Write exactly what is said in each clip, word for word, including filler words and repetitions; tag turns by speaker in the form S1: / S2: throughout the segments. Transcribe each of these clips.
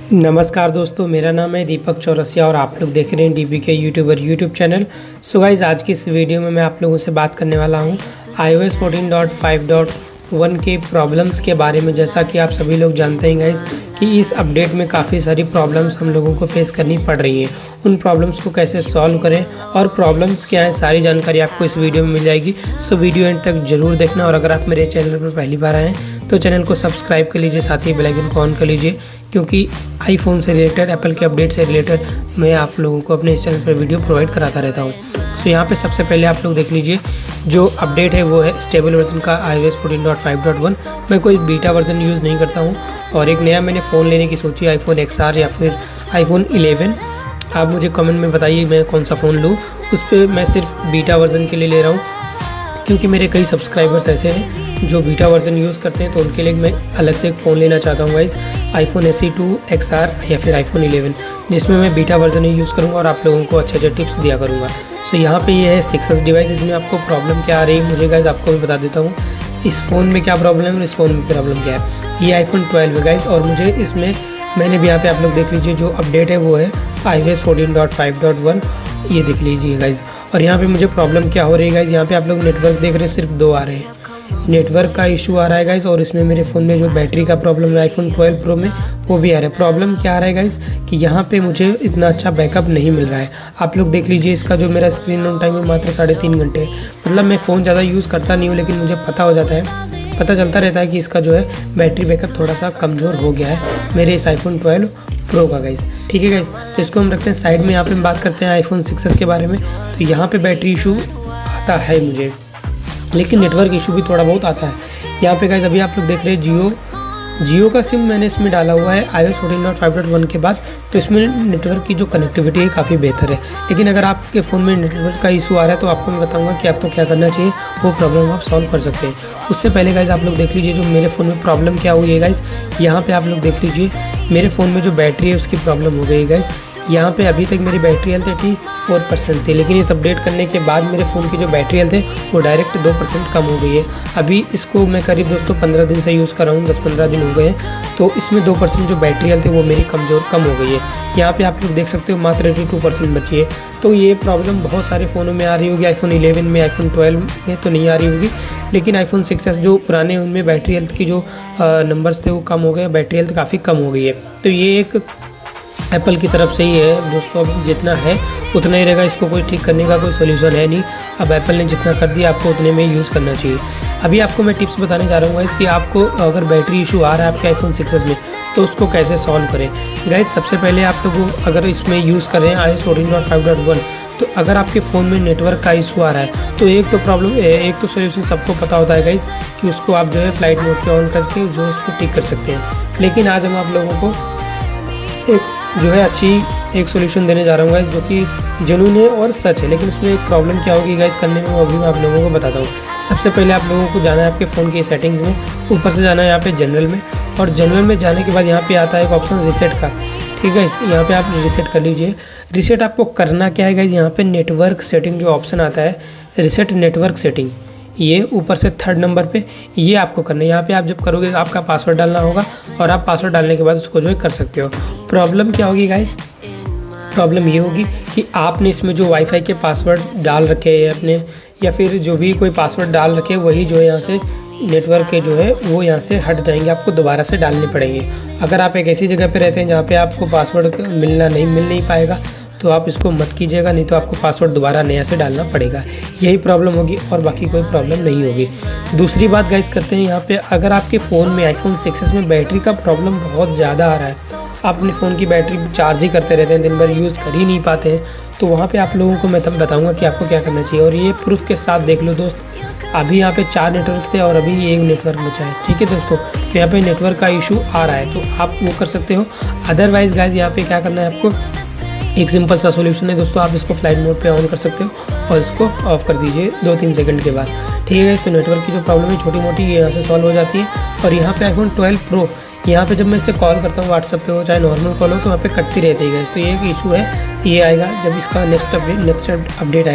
S1: नमस्कार दोस्तों, मेरा नाम है दीपक चौरसिया और आप लोग देख रहे हैं डीबी के YouTuber YouTube channel. So guys, आज की इस वीडियो में मैं आप लोगों से बात करने वाला हूं iOS fourteen point five point one के प्रॉब्लम्स के बारे में। जैसा कि आप सभी लोग जानते हैं गाइज़ कि इस अपडेट में काफ़ी सारी प्रॉब्लम्स हम लोगों को फेस करनी पड़ रही हैं। उन प्रॉब्लम्स को कैसे सॉल्व करें और प्रॉब्लम्स क्या है, सारी जानकारी आपको इस वीडियो में मिल जाएगी। सो वीडियो एंड तक जरूर देखना, और अगर आप मेरे चैनल पर पहली बार आए हैं तो चैनल को सब्सक्राइब कर लीजिए, साथ ही बेल आइकन को ऑन कर लीजिए, क्योंकि आईफोन से रिलेटेड, एप्पल के अपडेट से रिलेटेड मैं आप लोगों को अपने इस चैनल पर वीडियो प्रोवाइड कराता रहता हूँ। तो यहाँ पे सबसे पहले आप लोग देख लीजिए, जो अपडेट है वो है स्टेबल वर्जन का iOS fourteen point five point one. मैं कोई बीटा वर्जन यूज़ नहीं करता हूँ, और एक नया मैंने फ़ोन लेने की सोची, आईफोन एक्स आर या फिर आईफोन इलेवन। आप मुझे कमेंट में बताइए मैं कौन सा फ़ोन लूँ। उस पर मैं सिर्फ बीटा वर्जन के लिए ले रहा हूँ, क्योंकि मेरे कई सब्सक्राइबर्स ऐसे हैं जो बीटा वर्जन यूज़ करते हैं, तो उनके लिए मैं अलग से एक फ़ोन लेना चाहता हूँ guys, iPhone S E two X R या फिर आईफोन इलेवन, जिसमें मैं बीटा वर्जन ही यूज़ करूँगा और आप लोगों को अच्छे अच्छे टिप्स दिया करूँगा। सो यहाँ पे ये है सिक्स एस डिवाइस। इसमें आपको प्रॉब्लम क्या आ रही है मुझे गाइस आपको मैं बता देता हूँ। इस फ़ोन में क्या प्रॉब्लम है और इस फ़ोन में प्रॉब्लम क्या है। ये आईफोन ट्वेल्व है गाइस, और मुझे इसमें मैंने भी यहाँ पे आप लोग देख लीजिए, जो अपडेट है वो है iOS fourteen point five point one. ये देख लीजिए गाइस, और यहाँ पे मुझे प्रॉब्लम क्या हो रही है गाइस, यहाँ पे आप लोग नेटवर्क देख रहे हैं, सिर्फ दो आ रहे हैं। नेटवर्क का इशू आ रहा है गाइस, और इसमें मेरे फ़ोन में जो बैटरी का प्रॉब्लम है आईफोन ट्वेल्व प्रो में, वो भी आ रहा है। प्रॉब्लम क्या आ रहा है गाइस कि यहाँ पे मुझे इतना अच्छा बैकअप नहीं मिल रहा है। आप लोग देख लीजिए, इसका जो मेरा स्क्रीन ऑन टाइम है मात्र साढ़े तीन घंटे है। मतलब मैं फ़ोन ज़्यादा यूज़ करता नहीं हूँ, लेकिन मुझे पता हो जाता है, पता चलता रहता है कि इसका जो है बैटरी बैकअप थोड़ा सा कमज़ोर हो गया है मेरे इस आईफोन ट्वेल्व प्रो का गाइस। ठीक है गाइस, तो इसको हम रखते हैं साइड में। यहाँ पे हम बात करते हैं आईफोन सिक्स एस के बारे में। तो यहाँ पे बैटरी इशू आता है मुझे, लेकिन नेटवर्क इशू भी थोड़ा बहुत आता है। यहाँ पे गाइस अभी आप लोग देख रहे हैं जियो जियो का सिम मैंने इसमें डाला हुआ है iOS fourteen point five point one के बाद, तो इसमें नेटवर्क की जो कनेक्टिविटी है काफ़ी बेहतर है। लेकिन अगर आपके फ़ोन में नेटवर्क का इशू आ रहा है तो आपको मैं बताऊंगा कि आपको क्या करना चाहिए, वो प्रॉब्लम आप सॉल्व कर सकते हैं। उससे पहले गाइस आप लोग देख लीजिए, जो मेरे फ़ोन में प्रॉब्लम क्या हुई है गाइस। यहाँ पर आप लोग देख लीजिए, मेरे फ़ोन में जो बैटरी है उसकी प्रॉब्लम हो गई है गाइस। यहाँ पे अभी तक मेरी battery health eighty four percent थी, लेकिन इस अपडेट करने के बाद मेरे फ़ोन की जो बैटरी हेल्थ है वो डायरेक्ट दो परसेंट कम हो गई है। अभी इसको मैं करीब दोस्तों पंद्रह दिन से यूज़ कर रहा हूँ, दस पंद्रह दिन हो गए हैं, तो इसमें दो परसेंट जो बैटरी हेल्थ है वो मेरी कमज़ोर कम हो गई है। यहाँ पे आप लोग देख सकते हो मात्र एटी टू परसेंट बची है। तो ये प्रॉब्लम बहुत सारे फ़ोनों में आ रही होगी, आईफोन इलेवन में, आईफोन ट्वेल्व में तो नहीं आ रही होगी, लेकिन आईफोन सिक्स एस जो पुराने उनमें बैटरी हेल्थ की जो नंबर्स थे वो कम हो गए, बैटरी हेल्थ काफ़ी कम हो गई है। तो ये एक एप्पल की तरफ से ही है दोस्तों, अब जितना है उतना ही रहेगा, इसको कोई ठीक करने का कोई सोल्यूशन है नहीं। अब एप्पल ने जितना कर दिया आपको उतने में यूज़ करना चाहिए। अभी आपको मैं टिप्स बताने जा रहा हूँ इसकी, आपको अगर बैटरी इशू आ रहा है आपके आईफोन सिक्स एस में तो उसको कैसे सॉल्व करें। गाइस सबसे पहले आप लोगों अगर इसमें यूज़ करें iOS fourteen point five point one, तो अगर आपके फ़ोन में नेटवर्क का इशू आ रहा है तो एक तो प्रॉब्लम एक तो सोल्यूशन सबको पता होता है गाइस कि उसको आप जो है फ्लाइट मोड पे ऑन करके जो उसको ठीक कर सकते हैं। लेकिन आज हम आप लोगों को एक जो है अच्छी एक सोल्यूशन देने जा रहा हूँ गाइस, जो कि जेन्युइन है और सच है। लेकिन उसमें एक प्रॉब्लम क्या होगी गाइस करने में, वो अभी मैं आप लोगों को बताता हूँ। सबसे पहले आप लोगों को जाना है आपके फ़ोन की सेटिंग्स में, ऊपर से जाना है यहाँ पे जनरल में, और जनरल में जाने के बाद यहाँ पे आता है एक ऑप्शन रीसेट का। ठीक है, यहाँ पे आप रीसेट कर लीजिए। रीसेट आपको करना क्या है गाइस, यहाँ पे नेटवर्क सेटिंग जो ऑप्शन आता है, रीसेट नेटवर्क सेटिंग, ये ऊपर से थर्ड नंबर पे ये आपको करना है। यहाँ पे आप जब करोगे आपका पासवर्ड डालना होगा, और आप पासवर्ड डालने के बाद उसको जो है कर सकते हो। प्रॉब्लम क्या होगी गाइस, प्रॉब्लम ये होगी कि आपने इसमें जो वाईफाई के पासवर्ड डाल रखे हैं अपने, या फिर जो भी कोई पासवर्ड डाल रखे वही जो है यहाँ से नेटवर्क के जो है वो यहाँ से हट जाएंगे, आपको दोबारा से डालने पड़ेंगे। अगर आप एक ऐसी जगह पे रहते हैं जहाँ पे आपको पासवर्ड मिलना नहीं मिल नहीं पाएगा तो आप इसको मत कीजिएगा, नहीं तो आपको पासवर्ड दोबारा नया से डालना पड़ेगा। यही प्रॉब्लम होगी और बाकी कोई प्रॉब्लम नहीं होगी। दूसरी बात गाइस करते हैं यहाँ पे, अगर आपके फ़ोन में आईफोन सिक्स एस में बैटरी का प्रॉब्लम बहुत ज़्यादा आ रहा है, आप अपने फ़ोन की बैटरी चार्ज ही करते रहते हैं, दिन भर यूज़ कर ही नहीं पाते हैं, तो वहाँ पे आप लोगों को मैं तब बताऊँगा कि आपको क्या करना चाहिए। और ये प्रूफ के साथ देख लो दोस्त, अभी यहाँ पे चार नेटवर्क थे और अभी एक नेटवर्क बचा है। ठीक है दोस्तों, तो यहाँ पे नेटवर्क का इशू आ रहा है तो आप वो कर सकते हो। अदरवाइज़ गाइस यहाँ पे क्या करना है आपको, एक सिंपल सा सोल्यूशन है दोस्तों, आप इसको फ्लाइट मोड पे ऑन कर सकते हो और इसको ऑफ कर दीजिए दो तीन सेकंड के बाद। ठीक है, तो नेटवर्क की जो प्रॉब्लम है छोटी मोटी ये यहाँ से सॉल्व हो जाती है। और यहाँ पे आईफोन ट्वेल्व प्रो, यहाँ पे जब मैं इससे कॉल करता हूँ व्हाट्सअप पे हो चाहे नॉर्मल कॉल हो तो वहाँ पे कटती रहती है। तो ये एक इशू है, ये आएगा जब इसका नेक्स्ट अपडेट नेक्स्ट अपडेट आएगा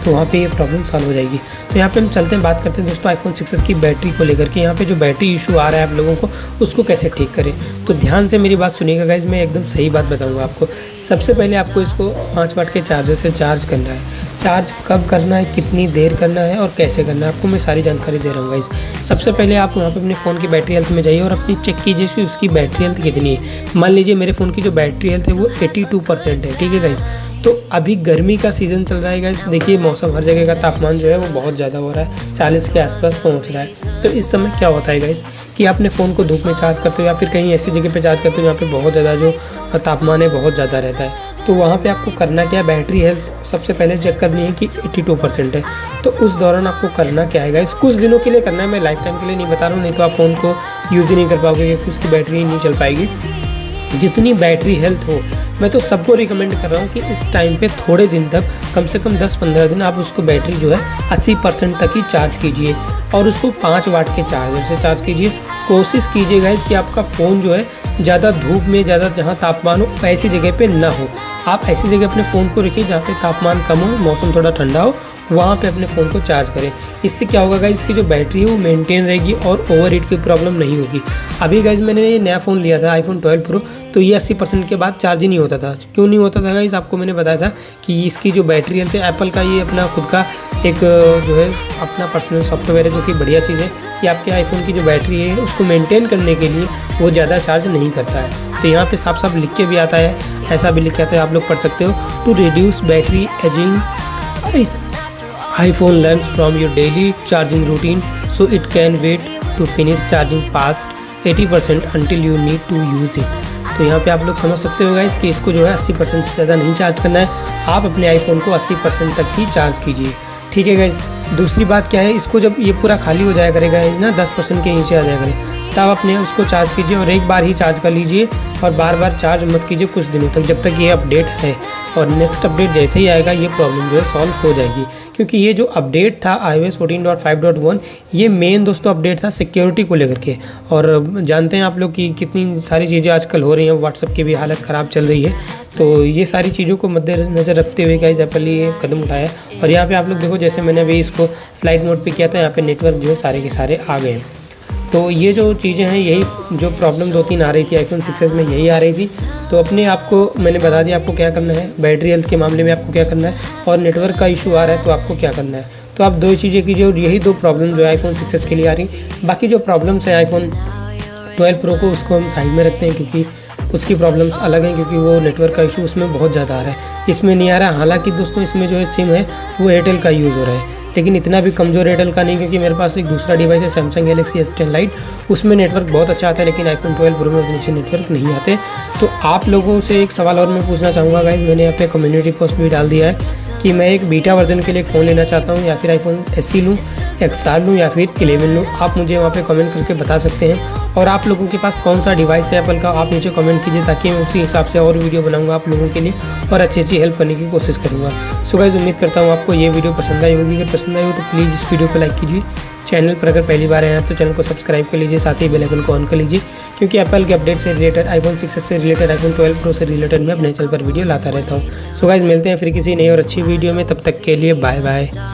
S1: तो वहाँ पे ये प्रॉब्लम सॉल्व हो जाएगी। तो यहाँ पे हम चलते हैं, बात करते हैं दोस्तों आईफोन सिक्स एस की बैटरी को लेकर के। यहाँ पे जो बैटरी इशू आ रहा है आप लोगों को, उसको कैसे ठीक करें। तो ध्यान से मेरी बात सुनिएगा गाइज, मैं एकदम सही बात बताऊँगा आपको। सबसे पहले आपको इसको पाँच वाट के चार्जर से चार्ज करना है। चार्ज कब करना है, कितनी देर करना है और कैसे करना है, आपको मैं सारी जानकारी दे रहा हूँ गाइस। सबसे पहले आप वहाँ पे अपने फ़ोन की बैटरी हेल्थ में जाइए और अपनी चेक कीजिए कि उसकी बैटरी हेल्थ कितनी है। मान लीजिए मेरे फ़ोन की जो बैटरी हेल्थ है वो बयासी परसेंट है, ठीक है गाइस। तो अभी गर्मी का सीज़न चल रहा है गाइस, देखिए मौसम, हर जगह का तापमान जो है वो बहुत ज़्यादा हो रहा है, चालीस के आसपास पहुँच रहा है। तो इस समय क्या होता है गाइस कि आपने फ़ोन को धूप में चार्ज करते हो या फिर कहीं ऐसी जगह पे चार्ज करते हो जहाँ पे बहुत ज़्यादा जो तापमान है बहुत ज़्यादा रहता है। तो वहाँ पे आपको करना क्या है, बैटरी हेल्थ सबसे पहले चेक करनी है कि बयासी परसेंट है। तो उस दौरान आपको करना क्या है गाइस, कुछ दिनों के लिए करना है, मैं लाइफ टाइम के लिए नहीं बता रहा हूँ, नहीं तो आप फ़ोन को यूज़ ही नहीं कर पाओगे क्योंकि उसकी बैटरी नहीं चल पाएगी। जितनी बैटरी हेल्थ हो, मैं तो सबको रिकमेंड कर रहा हूँ कि इस टाइम पे थोड़े दिन तक, कम से कम दस पंद्रह दिन आप उसको बैटरी जो है अस्सी परसेंट तक ही चार्ज कीजिए और उसको पाँच वाट के चार्जर से चार्ज कीजिए। कोशिश कीजिए गाइस कि आपका फ़ोन जो है ज़्यादा धूप में, ज़्यादा जहाँ तापमान हो ऐसी जगह पे ना हो। आप ऐसी जगह अपने फ़ोन को रखिए जहाँ पे तापमान कम हो, मौसम थोड़ा ठंडा हो, वहाँ पे अपने फ़ोन को चार्ज करें। इससे क्या होगा गाइस, इसकी जो बैटरी है वो मेंटेन रहेगी और ओवर हीट की प्रॉब्लम नहीं होगी। अभी गाइस मैंने ये नया फ़ोन लिया था आईफोन ट्वेल्व प्रो, तो ये अस्सी परसेंट के बाद चार्ज ही नहीं होता था। क्यों नहीं होता था गाइस, आपको मैंने बताया था कि इसकी जो बैटरी हेल्थ है, एप्पल का ये अपना खुद का एक जो है अपना पर्सनल सॉफ्टवेयर है जो कि बढ़िया चीज़ है कि आपके आईफोन की जो बैटरी है उसको मेंटेन करने के लिए वो ज़्यादा चार्ज नहीं करता है। तो यहाँ पे साफ साफ लिख के भी आता है, ऐसा भी लिखा आता है, आप लोग पढ़ सकते हो। To reduce battery ageing, iPhone learns from your daily charging routine, so it can wait to finish charging past eighty percent until you need to use it। तो यहाँ पे आप लोग समझ सकते हो गाइस कि इसको जो है अस्सी परसेंट से ज़्यादा नहीं चार्ज करना है, आप अपने आईफोन को अस्सी परसेंट तक ही चार्ज कीजिए, ठीक है गाइस। दूसरी बात क्या है, इसको जब ये पूरा खाली हो जाया करेगा ना, दस परसेंट के नीचे आ जाया करे, तब अपने उसको चार्ज कीजिए और एक बार ही चार्ज कर लीजिए और बार बार चार्ज मत कीजिए कुछ दिनों तक, जब तक ये अपडेट है। और नेक्स्ट अपडेट जैसे ही आएगा ये प्रॉब्लम जो है सॉल्व हो जाएगी, क्योंकि ये जो अपडेट था iOS fourteen point five point one, ये मेन दोस्तों अपडेट था सिक्योरिटी को लेकर के। और जानते हैं आप लोग कि कितनी सारी चीज़ें आजकल हो रही हैं, व्हाट्सएप की भी हालत ख़राब चल रही है। तो ये सारी चीज़ों को मद्देनज़र रखते हुए गाइस एप्पल ये कदम उठाया। और यहाँ पे आप लोग देखो, जैसे मैंने अभी इसको फ्लाइट मोड पे किया था, यहाँ पे नेटवर्क जो है सारे के सारे आ गए हैं। तो ये जो चीज़ें हैं, यही जो प्रॉब्लम दो तीन आ रही थी आईफोन सिक्स एस में, यही आ रही थी। तो अपने आपको मैंने बता दिया आपको क्या करना है, बैटरी हेल्थ के मामले में आपको क्या करना है, और नेटवर्क का इशू आ रहा है तो आपको क्या करना है। तो आप दो चीज़ें कीजिए और यही दो प्रॉब्लम जो है आईफोन सिक्स एस के लिए आ रही। बाकी जो प्रॉब्लम्स है आईफोन ट्वेल्व प्रो को, उसको हम साइड में रखते हैं क्योंकि उसकी प्रॉब्लम्स अलग हैं, क्योंकि वो नेटवर्क का इशू उसमें बहुत ज़्यादा आ रहा है, इसमें नहीं आ रहा है। हालाँकि दोस्तों इसमें जो है सिम है वो एयरटेल का यूज़ हो रहा है, लेकिन इतना भी कमज़ोर एयरटेल का नहीं, क्योंकि मेरे पास एक दूसरा डिवाइस है Samsung Galaxy S ten lite, उसमें नेटवर्क बहुत अच्छा आता है, लेकिन आईफोन ट्वेल्व प्रो में उतने अच्छे नेटवर्क नहीं आते। तो आप लोगों से एक सवाल और मैं पूछना चाहूँगा गाइस, मैंने यहाँ पे कम्युनिटी पोस्ट भी डाल दिया है कि मैं एक बीटा वर्जन के लिए एक फ़ोन लेना चाहता हूँ, या फिर आईफोन एसई लूँ, एक्सआर लूँ या फिर इलेवन लूँ। आप मुझे वहाँ पे कमेंट करके बता सकते हैं। और आप लोगों के पास कौन सा डिवाइस है एप्पल का, आप नीचे कमेंट कीजिए, ताकि मैं उसी हिसाब से और वीडियो बनाऊँगा आप लोगों के लिए और अच्छी अच्छी हेल्प करने की कोशिश करूँगा। सो गाइस, उम्मीद करता हूँ आपको ये वीडियो पसंद आई होगी। अगर पसंद आई हो तो प्लीज़ इस वीडियो को लाइक कीजिए। चैनल पर अगर पहली बार आए हैं तो चैनल को सब्सक्राइब कर लीजिए, साथ ही बेल आइकन को ऑन कर लीजिए, क्योंकि एप्पल के अपडेट से रिलेटेड, आईफोन सिक्स एस से रिलेटेड, आईफोन ट्वेल्व प्रो से रिलेटेड मैं अपने चैनल पर वीडियो लाता रहता हूँ। सो गाइस, मिलते हैं फिर किसी नई और अच्छी वीडियो में, तब तक के लिए बाय बाय।